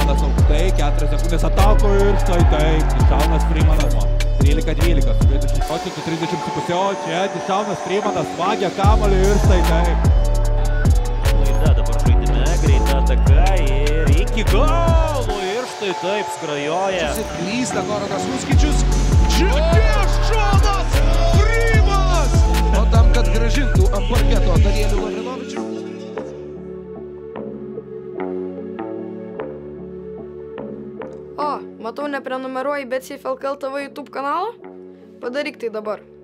Frymanas aukštai, 4 sekundės atako ir štai taip, Dišaunas Frymanas. 13-12, sugrįžta 30,5, čia Dišaunas Frymanas vagia kamuolį ir štai taip. Klaida dabar žaidime, greita ataka ir iki galo ir štai taip skrajoja. Klysta Goranas Muskičius. Čia Šonas Frymas! O tam, kad grąžintų ant parketo Danielių Lavrinovičių. O, matau, neprenumeruoji BetSafe LKL TV YouTube kanalą? Padaryk tai dabar.